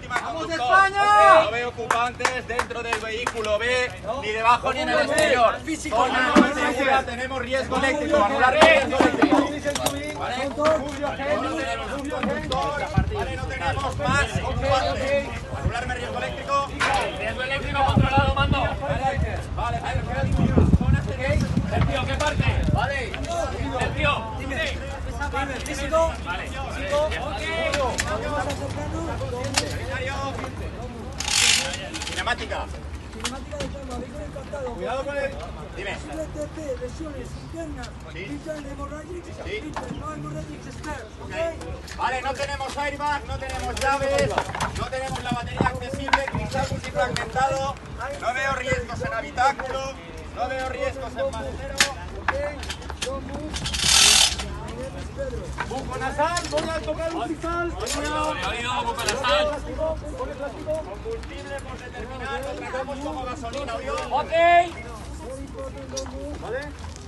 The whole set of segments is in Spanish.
encima, conductor. España! No veo ocupantes dentro del vehículo B, ni debajo ni en el exterior. Zona no segura, tenemos riesgo eléctrico, anular riesgo eléctrico. Vale, no tenemos más ocupantes. Anularme riesgo eléctrico. Riesgo eléctrico controlado, mando. Vale, Sergio, ¿qué parte? Vale. Sergio, Dime. Físico. vale. Cinemática. Cinemática de calma, vehículo impactado. Cuidado con el... Dime. TP, lesiones internas, vital hemorrhagic, vital no hemorrhagic stairs, ¿ok? Vale, no tenemos airbag, no tenemos llaves, no tenemos la batería accesible, cristal multifragmentado, no veo riesgos en habitáculo, no veo riesgos en maletero. Buconasal, voy a tocar un cristal. Oído, buco nasal. Combustible por determinar, lo tratamos como gasolina, ¿oyó? Ok. ¿Vale?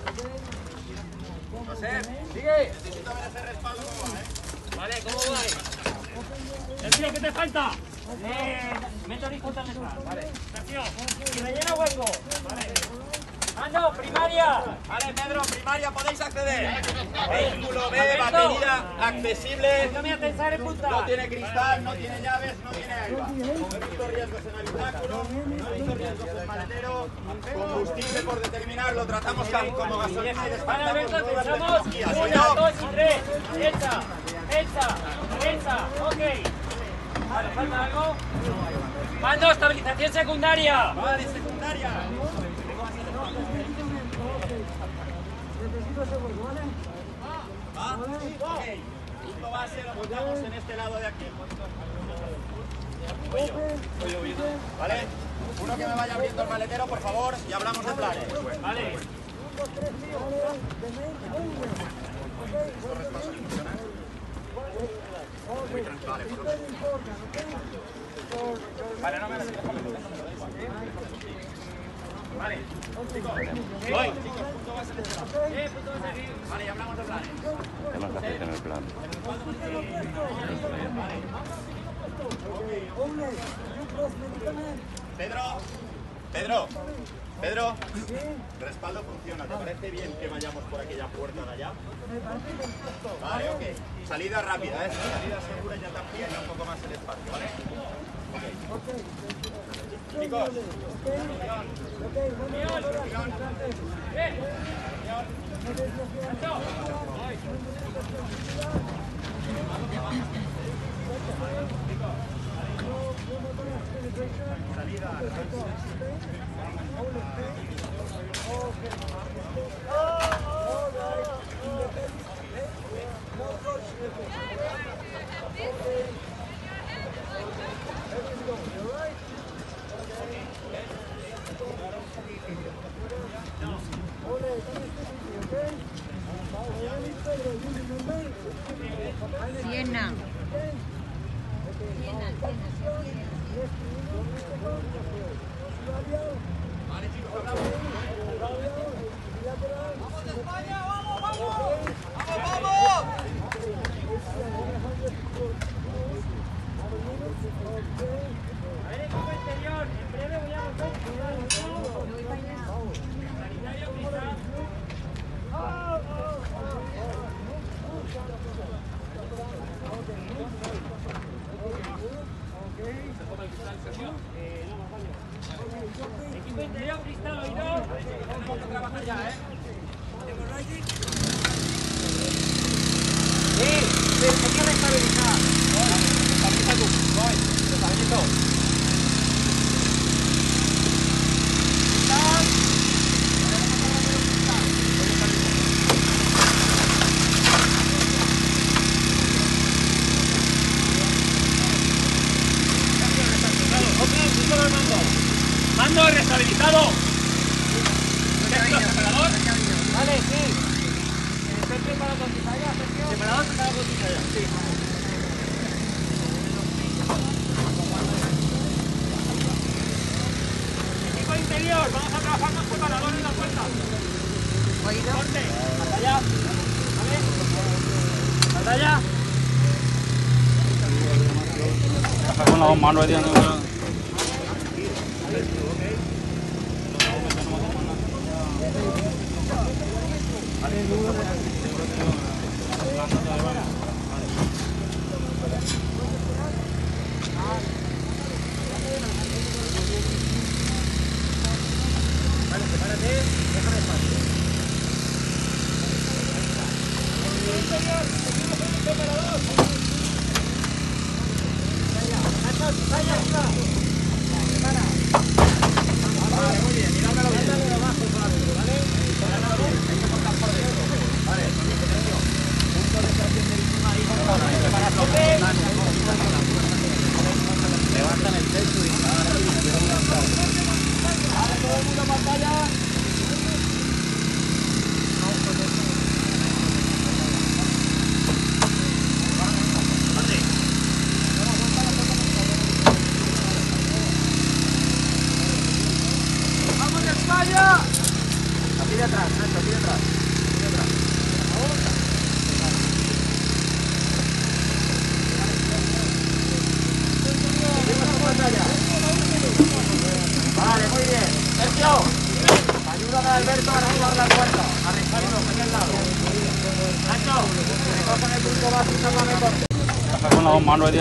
No sé, Sigue. necesito ver ese respaldo cómo va, ¿eh? Vale, ¿cómo va? Sergio, ¿qué te falta? Mete horizontal detrás. Vale. Sergio, y rellena hueco. Vale. Mando, primaria. Vale, Pedro, primaria, podéis acceder. Vehículo B, batería accesible. No me atensar en punta. No tiene cristal, no tiene llaves, no tiene airbag. No he visto riesgos en habitáculo, no he visto riesgos en maletero. Combustible por determinar, lo tratamos como gasolina y Vale, descartamos Alberto, todas las empezamos. energías. 1, 2 y 3. Hecha. Ok. Vale, ¿falta algo? Mando, estabilización secundaria. Vale, secundaria. Necesito ese hueco, ¿vale? Ok. Punto base lo montamos en este lado de aquí. Vale. Uno que me vaya abriendo el maletero, por favor, y hablamos de planes. Vale. Vale, no me lo déjame. Vale. Voy. Punto base de este lado. Vale, y hablamos de planes. Además la gente en el plan. Pedro, el respaldo funciona. ¿Te parece bien que vayamos por aquella puerta de allá? Vale, ok. Salida rápida, ¿eh? Salida segura, ya te amplía un poco más el espacio, ¿vale? Chicos, Siena. ¡Vamos, España! ¡Vamos, vamos! ¡Vamos, vamos! A ver, equipo exterior. En breve voy a volver. Sanitario, cristal. Equipo interior, cristal, oído. tenemos que trabajar ya, ¿eh? Hay que restabilizar. Estabiliza tú. Voy. Estabilizo. Mando restabilizado. ¿Separador? Vale, sí. ¿Estoy preparado con cizalla, Sergio? Separador preparado con cizalla. Sí. Equipo interior, vamos a trabajar con separador en la puerta. Oído. Corte, hasta allá. ¿Vale? Hasta allá. Baja con ನಾವು ಮಾಡೋದು Vale, muy bien. Sergio, ayúdame a Alberto a arreglar la puerta. Arreglarlo, aquí al lado. Nacho, recojan el punto básico y sácame corte. ನಾವು ಮಾಡೋದು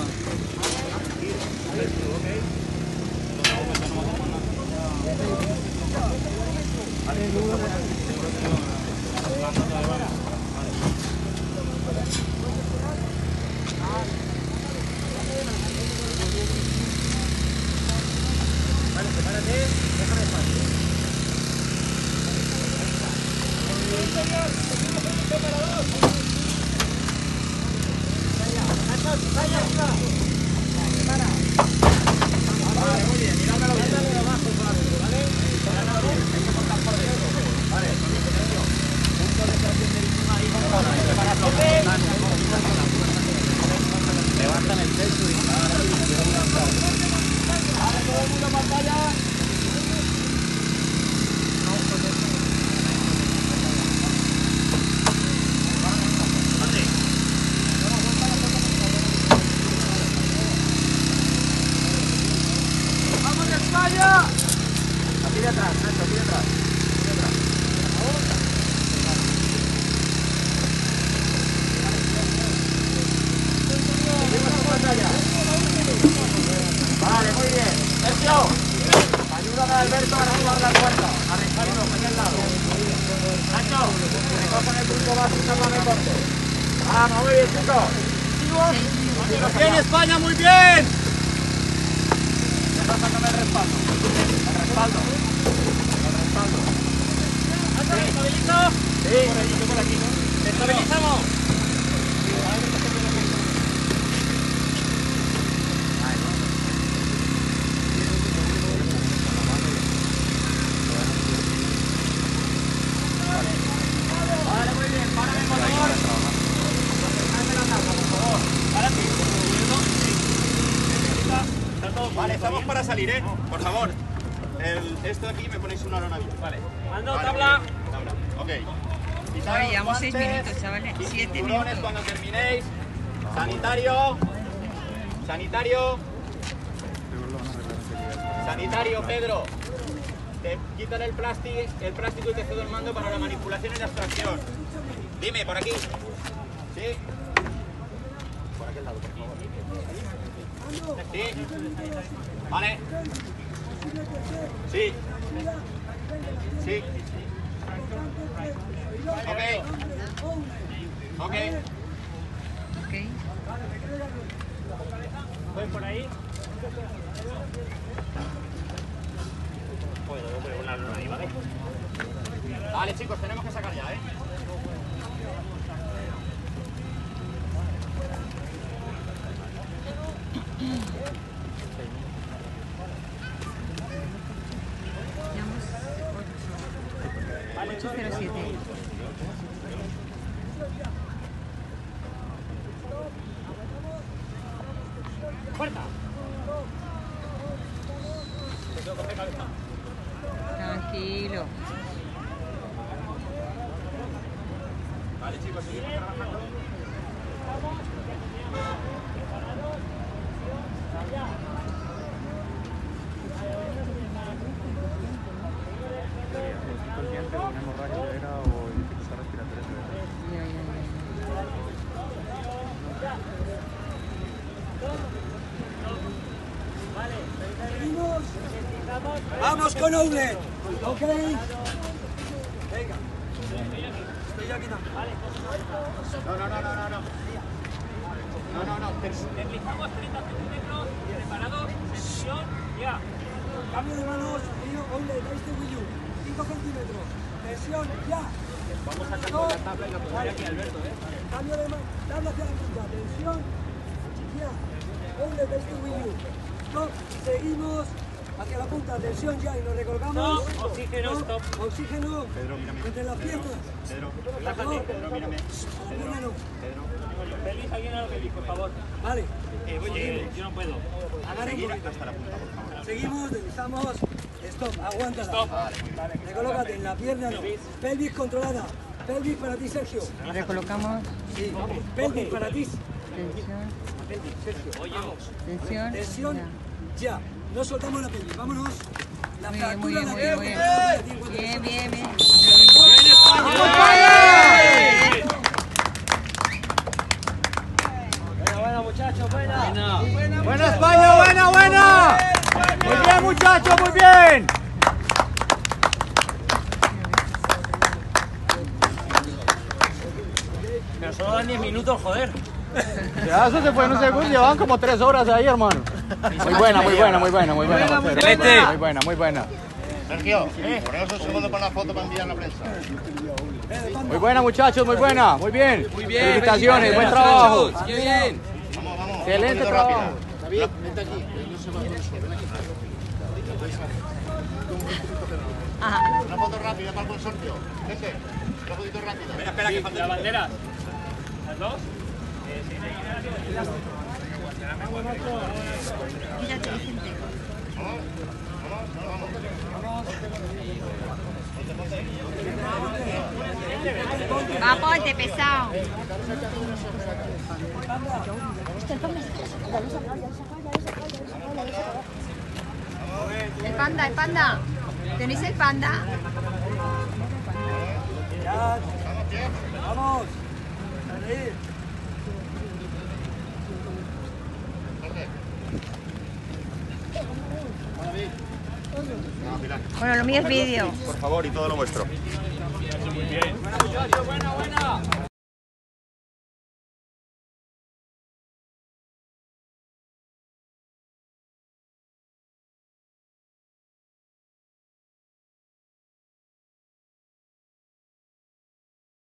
Vale, muy bien. Sergio, ayúdame a Alberto a arreglar la puerta. Arreglarlo, aquí al lado. Nacho, recojan el punto básico y sácame corte. Vamos, muy bien, chicos. ¡Bien, España, muy bien! Sácame el respaldo. El respaldo. El respaldo. ¿Estabilizo? Sí, por aquí. ¿Estabilizamos? Vale, muy bien. Párame, por favor. Dejadme la taza, por favor. Ahora sí. Está todo Vale, estamos para salir, ¿eh? Por favor. Esto de aquí me ponéis una lona bien. Vale. Mando, Vale, tabla. tabla. Ok. Oye, llevamos 6 guantes, minutos, chavales. 7 cinturones minutos. cuando terminéis. Sanitario. Sanitario. Sanitario, Pedro. Te quitan el plástico y te cedo el mando para la manipulación y la extracción. Dime, por aquí. ¿Sí? Por aquel lado, por favor. ¿Sí? ¿Vale? Sí. Sí. Ok. Ok. Ok. Voy por ahí. Puedo poner una luna ahí, ¿vale? Vale, chicos, tenemos que sacar ya, ¿eh? Llevamos 8:07. ¡Puerta! Tranquilo. Vale, chicos, seguimos trabajando. Seguimos. Vamos con Oule. Ok. Venga. Estoy aquí también. No. Deslizamos 30 centímetros, preparados, tensión, ya. Cambio de manos. Oule, dais de Wii U. 5 centímetros. Tensión, ya. Vamos a sacar la tabla y la pondré aquí, Alberto, Cambio de mano. Tabla hacia la punta. Tensión, ya. Oule, dais de Wii U. Stop. Seguimos. Hacia la punta, tensión ya y nos recolgamos. Stop, oxígeno, stop. Oxígeno. Pedro, mírame. Entre las piernas. Pedro, No, Pedro, mírame. a la pierna no. Pelvis, alguien a lo pelvis, por favor. Vale. Yo no puedo. Agarra un Seguir poquito. hasta la punta, por favor. Seguimos, deslizamos. Stop, aguántala. Stop. Recolócate en la pierna no. Pelvis controlada. Pelvis para ti, Sergio. Recolocamos. Sí. Pelvis para ti. Tensión. Pelvis, Sergio. Tensión. Tensión. Ya. No soltamos la pelvis. Vámonos. La Muy bien, muy fractura bien, la muy bien, que muy bien. bien. Bien. Buena, muchachos, buena. Buena España, buena. Muy bien, muchachos, muy bien. Pero solo dan 10 minutos, joder. Ya eso se fue en un segundo, llevan como 3 horas ahí, hermano. Muy buena. Excelente. Muy buena. Sergio, ponemos un segundo para la foto para enviar a la prensa. Muy buena, muchachos, muy buena. Muy bien. Felicitaciones, buen trabajo. Vamos. Excelente trabajo. David, vente aquí. Una foto rápida para el consorcio. Gente, una fotito rápida. Espera, que falta La bandera. ¿Las dos? Quítate, Vicente. Va, ponte, pesado. El panda. ¿Tenéis el panda? Ya. Vamos. A reír. Bueno, lo mío es vídeo. Por favor, y todo lo vuestro. Buena, muchachos, buena.